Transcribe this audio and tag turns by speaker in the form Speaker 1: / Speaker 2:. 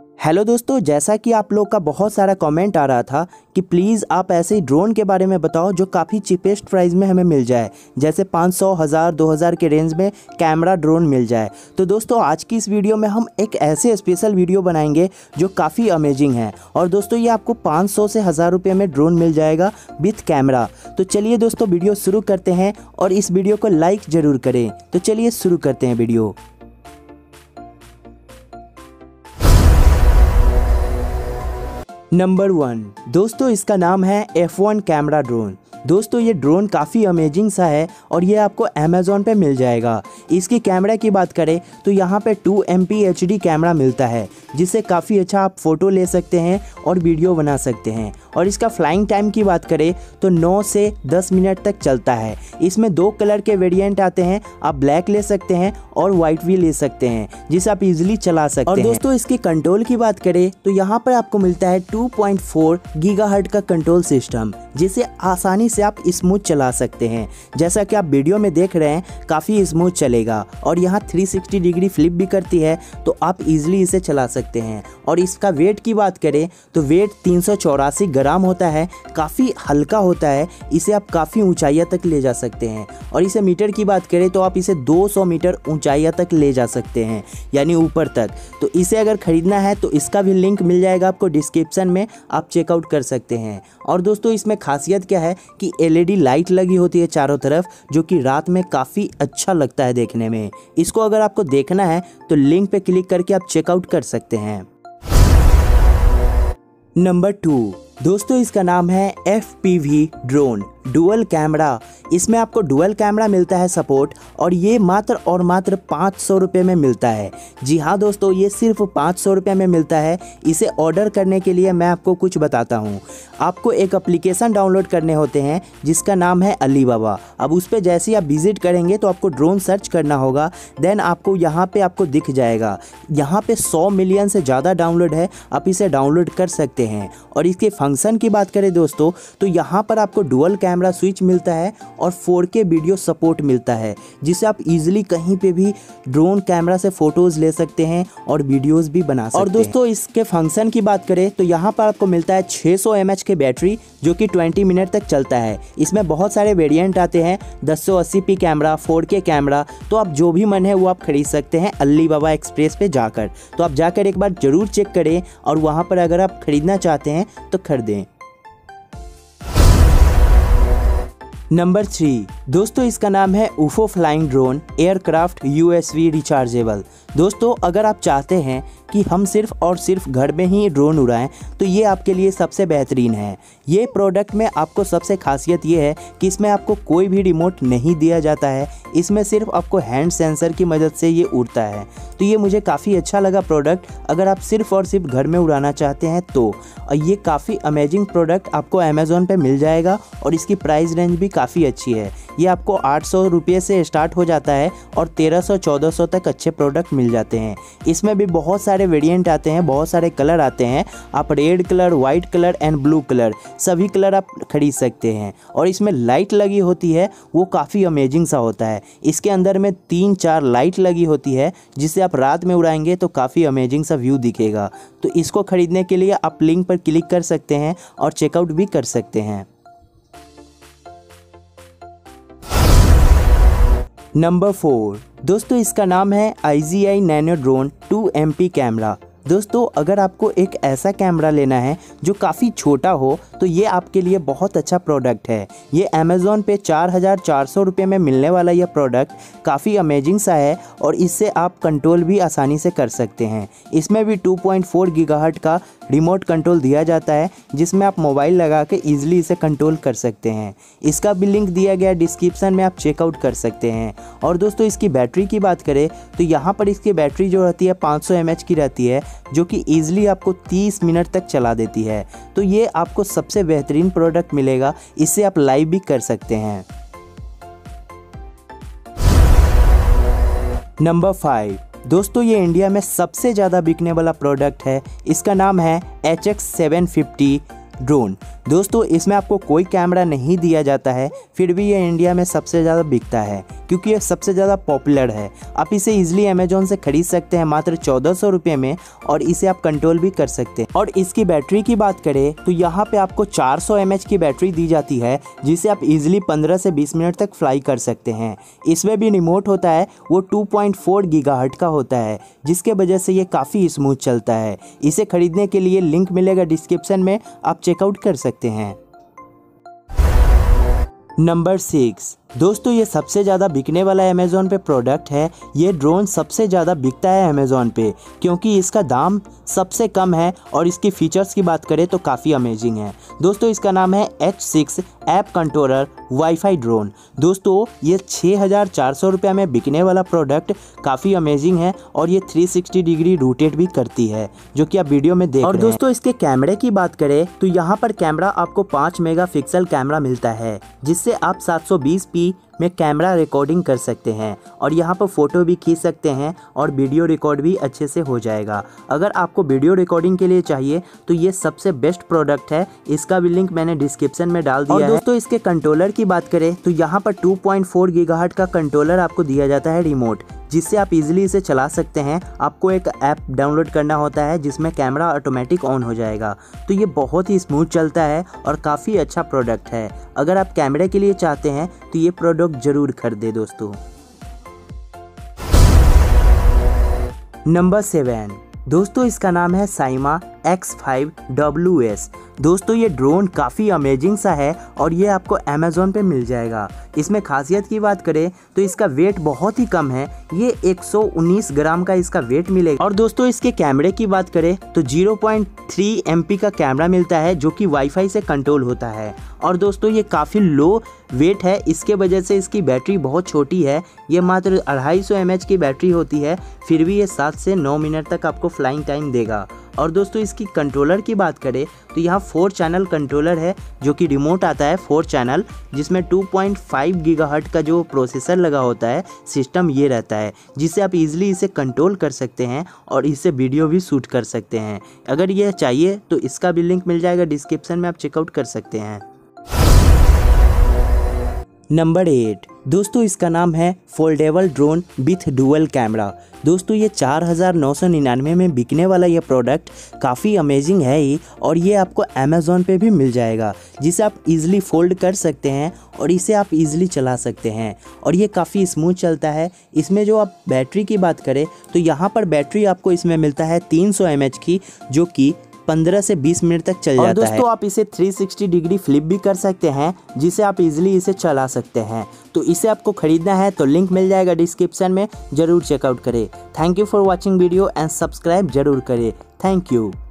Speaker 1: Hello दोस्तों, जैसा कि आप लोग का बहुत सारा कमेंट आ रहा था कि प्लीज़ आप ऐसे ही ड्रोन के बारे में बताओ जो काफ़ी चीपेस्ट प्राइस में हमें मिल जाए, जैसे 500, 1000, 2000 के रेंज में कैमरा ड्रोन मिल जाए। तो दोस्तों आज की इस वीडियो में हम एक ऐसे स्पेशल वीडियो बनाएंगे जो काफ़ी अमेजिंग है। और दोस्तों ये आपको 500 से 1000 रुपये में ड्रोन मिल जाएगा विथ कैमरा। तो चलिए दोस्तों वीडियो शुरू करते हैं और इस वीडियो को लाइक ज़रूर करें। तो चलिए शुरू करते हैं वीडियो। नंबर 1 दोस्तों इसका नाम है F1 कैमरा ड्रोन। दोस्तों ये ड्रोन काफ़ी अमेजिंग सा है और ये आपको अमेज़ॉन पे मिल जाएगा। इसकी कैमरा की बात करें तो यहाँ पे 2 MP HD कैमरा मिलता है, जिससे काफ़ी अच्छा आप फ़ोटो ले सकते हैं और वीडियो बना सकते हैं। और इसका फ्लाइंग टाइम की बात करें तो 9 से 10 मिनट तक चलता है। इसमें 2 कलर के वेरिएंट आते हैं, आप ब्लैक ले सकते हैं और वाइट भी ले सकते हैं, जिसे आप इजीली चला सकते हैं। और दोस्तों इसकी कंट्रोल की बात करें तो यहाँ पर आपको मिलता है 2.4 गीगाहर्ट्ज का कंट्रोल सिस्टम, जिसे आसानी से आप स्मूथ चला सकते हैं। जैसा कि आप वीडियो में देख रहे हैं काफ़ी स्मूथ चलेगा और यहाँ 360 डिग्री फ्लिप भी करती है, तो आप इजीली इसे चला सकते हैं। और इसका वेट की बात करें तो वेट 384 ग्राम होता है, काफ़ी हल्का होता है। इसे आप काफ़ी ऊंचाइयों तक ले जा सकते हैं। और इसे मीटर की बात करें तो आप इसे 200 मीटर ऊंचाइयों तक ले जा सकते हैं, यानी ऊपर तक। तो इसे अगर ख़रीदना है तो इसका भी लिंक मिल जाएगा आपको डिस्क्रिप्शन में, आप चेकआउट कर सकते हैं। और दोस्तों इसमें खासियत क्या है कि LED लाइट लगी होती है चारों तरफ, जो कि रात में काफ़ी अच्छा लगता है देखने में। इसको अगर आपको देखना है तो लिंक पे क्लिक करके आप चेकआउट कर सकते हैं। नंबर 2 दोस्तों इसका नाम है FPV ड्रोन डुअल कैमरा। इसमें आपको डुअल कैमरा मिलता है सपोर्ट, और ये मात्र और मात्र 500 रुपये में मिलता है। जी हाँ दोस्तों, ये सिर्फ 500 रुपये में मिलता है। इसे ऑर्डर करने के लिए मैं आपको कुछ बताता हूँ। आपको एक एप्लीकेशन डाउनलोड करने होते हैं जिसका नाम है अलीबाबा। अब उस पर जैसे ही आप विजिट करेंगे तो आपको ड्रोन सर्च करना होगा, देन आपको यहाँ पे आपको दिख जाएगा। यहाँ पे 100 मिलियन से ज़्यादा डाउनलोड है, आप इसे डाउनलोड कर सकते हैं। और इसके फंक्शन की बात करें दोस्तों तो यहाँ पर आपको डुअल कैमरा स्विच मिलता है और 4K वीडियो सपोर्ट मिलता है, जिससे आप इजीली कहीं पे भी ड्रोन कैमरा से फोटोज ले सकते हैं और वीडियोस भी बना सकते हैं। और दोस्तों इसके फंक्शन की बात करें तो यहाँ पर आपको मिलता है 600 mAh की बैटरी, जो कि 20 मिनट तक चलता है। इसमें बहुत सारे वेरिएंट आते हैं, 1080p कैमरा, 4K कैमरा। तो आप जो भी मन है वो आप खरीद सकते हैं अलीबाबा एक्सप्रेस पे जाकर। तो आप जाकर एक बार जरूर चेक करें और वहाँ पर अगर आप खरीदना चाहते हैं तो खरीदें। नंबर 3 दोस्तों इसका नाम है UFO flying drone aircraft USV rechargeable. दोस्तों अगर आप चाहते हैं कि हम सिर्फ और सिर्फ घर में ही ड्रोन उड़ाएं तो ये आपके लिए सबसे बेहतरीन है। ये प्रोडक्ट में आपको सबसे खासियत ये है कि इसमें आपको कोई भी रिमोट नहीं दिया जाता है, इसमें सिर्फ आपको हैंड सेंसर की मदद से ये उड़ता है। तो ये मुझे काफ़ी अच्छा लगा प्रोडक्ट, अगर आप सिर्फ और सिर्फ घर में उड़ाना चाहते हैं तो। और ये काफ़ी अमेजिंग प्रोडक्ट आपको अमेज़ॉन पे मिल जाएगा और इसकी प्राइस रेंज भी काफ़ी अच्छी है। ये आपको 800 रुपये से स्टार्ट हो जाता है और 1300-1400 तक अच्छे प्रोडक्ट मिल जाते हैं। इसमें भी बहुत सारे वेरिएंट आते हैं, बहुत सारे कलर आते हैं। आप red colour, white colour and blue colour सभी कलर आप खरीद सकते हैं। और इसमें लाइट लगी होती है, वो काफ़ी अमेजिंग सा होता है। इसके अंदर में 3-4 लाइट लगी होती है, जिससे आप रात में उड़ाएंगे तो काफ़ी अमेजिंग सा व्यू दिखेगा। तो इसको खरीदने के लिए आप लिंक पर क्लिक कर सकते हैं और चेकआउट भी कर सकते हैं। नंबर 4 दोस्तों इसका नाम है IGI nano drone 2 MP camera. दोस्तों अगर आपको एक ऐसा कैमरा लेना है जो काफ़ी छोटा हो तो ये आपके लिए बहुत अच्छा प्रोडक्ट है। ये अमेज़ॉन पे 4400 रुपये में मिलने वाला यह प्रोडक्ट काफ़ी अमेजिंग सा है और इससे आप कंट्रोल भी आसानी से कर सकते हैं। इसमें भी 2.4 गीगाहर्ट्ज का रिमोट कंट्रोल दिया जाता है, जिसमें आप मोबाइल लगा के ईजिली इसे कंट्रोल कर सकते हैं। इसका भी लिंक दिया गया डिस्क्रिप्शन में, आप चेकआउट कर सकते हैं। और दोस्तों इसकी बैटरी की बात करें तो यहाँ पर इसकी बैटरी जो रहती है 500 mAh की रहती है, जो कि ईजिली आपको 30 मिनट तक चला देती है। तो ये आपको सबसे बेहतरीन प्रोडक्ट मिलेगा, इससे आप लाइव भी कर सकते हैं। नंबर 5 दोस्तों ये इंडिया में सबसे ज़्यादा बिकने वाला प्रोडक्ट है। इसका नाम है HX750 ड्रोन। दोस्तों इसमें आपको कोई कैमरा नहीं दिया जाता है, फिर भी ये इंडिया में सबसे ज़्यादा बिकता है क्योंकि ये सबसे ज़्यादा पॉपुलर है। आप इसे ईजिली अमेजोन से खरीद सकते हैं मात्र 1400 रुपये में, और इसे आप कंट्रोल भी कर सकते हैं। और इसकी बैटरी की बात करें तो यहाँ पे आपको 400 mAh की बैटरी दी जाती है, जिसे आप इजीली 15 से 20 मिनट तक फ्लाई कर सकते हैं। इसमें भी रिमोट होता है, वो 2.4 गीगाहर्ट्ज का होता है, जिसके वजह से ये काफ़ी स्मूथ चलता है। इसे खरीदने के लिए लिंक मिलेगा डिस्क्रिप्शन में, आप चेकआउट कर सकते हैं। नंबर 6, दोस्तों ये सबसे ज़्यादा बिकने वाला अमेज़ॉन पे प्रोडक्ट है। ये ड्रोन सबसे ज़्यादा बिकता है अमेज़ॉन पे क्योंकि इसका दाम सबसे कम है और इसकी फ़ीचर्स की बात करें तो काफ़ी अमेजिंग है। दोस्तों इसका नाम है H6 app controller wifi drone. दोस्तों ये 6400 रुपये में बिकने वाला प्रोडक्ट काफ़ी अमेजिंग है और ये 360 डिग्री रोटेट भी करती है, जो कि आप वीडियो में देख रहे हैं। और दोस्तों इसके कैमरे की बात करें तो यहाँ पर कैमरा आपको 5 मेगापिक्सल कैमरा मिलता है, जिससे आप 720p में कैमरा रिकॉर्डिंग कर सकते हैं और यहाँ पर फ़ोटो भी खींच सकते हैं और वीडियो रिकॉर्ड भी अच्छे से हो जाएगा। अगर आपको वीडियो रिकॉर्डिंग के लिए चाहिए तो ये सबसे बेस्ट प्रोडक्ट है। इसका भी लिंक मैंने डिस्क्रिप्शन में डाल दिया है। दोस्तों इसके कंट्रोलर की बात करें तो यहाँ पर 2.4 गीगाहर्ट्ज का कंट्रोलर आपको दिया जाता है रिमोट, जिससे आप इजीली इसे चला सकते हैं। आपको एक ऐप डाउनलोड करना होता है जिसमें कैमरा ऑटोमेटिक ऑन हो जाएगा। तो ये बहुत ही स्मूथ चलता है और काफ़ी अच्छा प्रोडक्ट है। अगर आप कैमरे के लिए चाहते हैं तो ये प्रोडक्ट ज़रूर खरीदें दोस्तों। नंबर 7, दोस्तों इसका नाम है साइमा X5WS। दोस्तों ये ड्रोन काफ़ी अमेजिंग सा है और ये आपको अमेज़ॉन पे मिल जाएगा। इसमें खासियत की बात करें तो इसका वेट बहुत ही कम है, ये 119 ग्राम का इसका वेट मिलेगा। और दोस्तों इसके कैमरे की बात करें तो 0.3 MP का कैमरा मिलता है, जो कि वाईफाई से कंट्रोल होता है। और दोस्तों ये काफ़ी लो वेट है, इसके वजह से इसकी बैटरी बहुत छोटी है। ये मात्र 250 mAh की बैटरी होती है, फिर भी ये 7 से 9 मिनट तक आपको फ्लाइंग टाइम देगा। और दोस्तों इसकी कंट्रोलर की बात करें तो यहाँ 4 चैनल कंट्रोलर है, जो कि रिमोट आता है 4 चैनल, जिसमें 2.5 गीगाहर्ट्ज का जो प्रोसेसर लगा होता है सिस्टम ये रहता है, जिससे आप इजीली इसे कंट्रोल कर सकते हैं और इससे वीडियो भी शूट कर सकते हैं। अगर यह चाहिए तो इसका भी लिंक मिल जाएगा डिस्क्रिप्शन में, आप चेकआउट कर सकते हैं। नंबर 8, दोस्तों इसका नाम है foldable drone with dual camera. दोस्तों ये 4999 में बिकने वाला ये प्रोडक्ट काफ़ी अमेजिंग है ही, और ये आपको अमेज़ॉन पे भी मिल जाएगा, जिसे आप इजीली फोल्ड कर सकते हैं और इसे आप इजीली चला सकते हैं और ये काफ़ी स्मूथ चलता है। इसमें जो आप बैटरी की बात करें तो यहाँ पर बैटरी आपको इसमें मिलता है 300 mAh की, जो कि 15 से 20 मिनट तक चल जाता है। और दोस्तों आप इसे 360 डिग्री फ्लिप भी कर सकते हैं, जिसे आप इजीली इसे चला सकते हैं। तो इसे आपको खरीदना है तो लिंक मिल जाएगा डिस्क्रिप्शन में, ज़रूर चेकआउट करें। Thank you for watching video and subscribe जरूर करें। Thank you.